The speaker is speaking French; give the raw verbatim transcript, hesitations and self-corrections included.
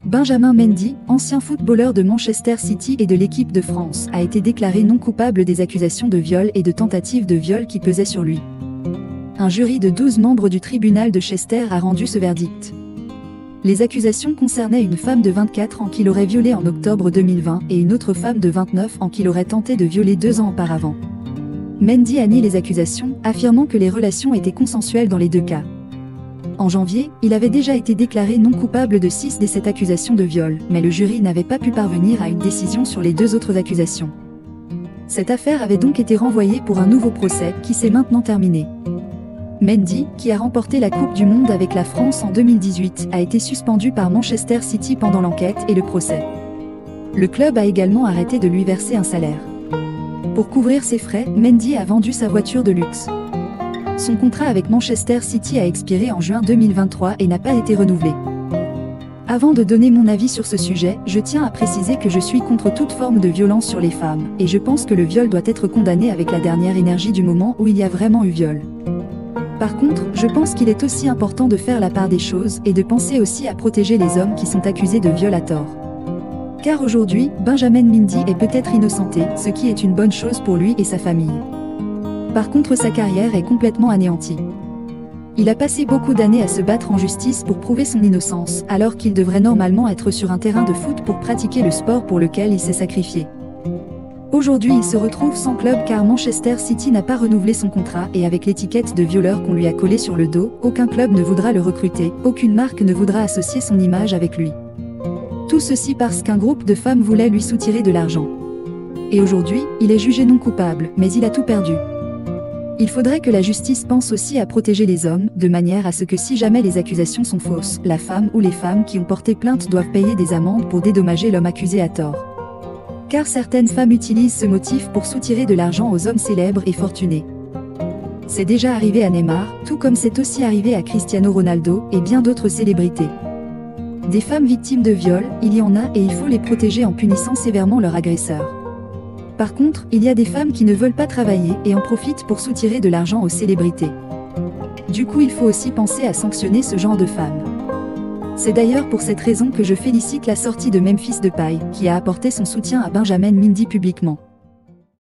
Benjamin Mendy, ancien footballeur de Manchester City et de l'équipe de France, a été déclaré non coupable des accusations de viol et de tentative de viol qui pesaient sur lui. Un jury de douze membres du tribunal de Chester a rendu ce verdict. Les accusations concernaient une femme de vingt-quatre ans qui l'aurait violé en octobre deux mille vingt et une autre femme de vingt-neuf ans qui l'aurait tenté de violer deux ans auparavant. Mendy a nié les accusations, affirmant que les relations étaient consensuelles dans les deux cas. En janvier, il avait déjà été déclaré non coupable de six des sept accusations de viol, mais le jury n'avait pas pu parvenir à une décision sur les deux autres accusations. Cette affaire avait donc été renvoyée pour un nouveau procès, qui s'est maintenant terminé. Mendy, qui a remporté la Coupe du Monde avec la France en deux mille dix-huit, a été suspendu par Manchester City pendant l'enquête et le procès. Le club a également arrêté de lui verser un salaire. Pour couvrir ses frais, Mendy a vendu sa voiture de luxe. Son contrat avec Manchester City a expiré en juin deux mille vingt-trois et n'a pas été renouvelé. Avant de donner mon avis sur ce sujet, je tiens à préciser que je suis contre toute forme de violence sur les femmes, et je pense que le viol doit être condamné avec la dernière énergie du moment où il y a vraiment eu viol. Par contre, je pense qu'il est aussi important de faire la part des choses et de penser aussi à protéger les hommes qui sont accusés de viol à tort. Car aujourd'hui, Benjamin Mendy est peut-être innocenté, ce qui est une bonne chose pour lui et sa famille. Par contre, sa carrière est complètement anéantie. Il a passé beaucoup d'années à se battre en justice pour prouver son innocence, alors qu'il devrait normalement être sur un terrain de foot pour pratiquer le sport pour lequel il s'est sacrifié. Aujourd'hui, il se retrouve sans club car Manchester City n'a pas renouvelé son contrat et avec l'étiquette de violeur qu'on lui a collée sur le dos, aucun club ne voudra le recruter, aucune marque ne voudra associer son image avec lui. Tout ceci parce qu'un groupe de femmes voulait lui soutirer de l'argent. Et aujourd'hui, il est jugé non coupable, mais il a tout perdu. Il faudrait que la justice pense aussi à protéger les hommes, de manière à ce que si jamais les accusations sont fausses, la femme ou les femmes qui ont porté plainte doivent payer des amendes pour dédommager l'homme accusé à tort. Car certaines femmes utilisent ce motif pour soutirer de l'argent aux hommes célèbres et fortunés. C'est déjà arrivé à Neymar, tout comme c'est aussi arrivé à Cristiano Ronaldo et bien d'autres célébrités. Des femmes victimes de viol, il y en a et il faut les protéger en punissant sévèrement leurs agresseurs. Par contre, il y a des femmes qui ne veulent pas travailler et en profitent pour soutirer de l'argent aux célébrités. Du coup, il faut aussi penser à sanctionner ce genre de femmes. C'est d'ailleurs pour cette raison que je félicite la sortie de Memphis Depay, qui a apporté son soutien à Benjamin Mendy publiquement.